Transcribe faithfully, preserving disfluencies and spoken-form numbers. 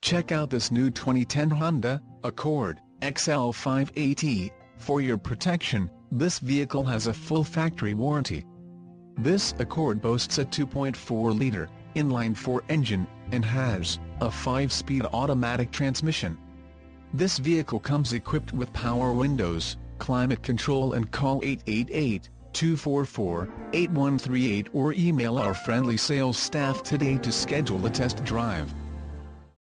Check out this new twenty ten Honda Accord X L five eighty. For your protection, this vehicle has a full factory warranty. This Accord boasts a two point four liter inline-four engine, and has a five-speed automatic transmission. This vehicle comes equipped with power windows, climate control, and call eight eight eight, two four four, eight one three eight or email our friendly sales staff today to schedule a test drive.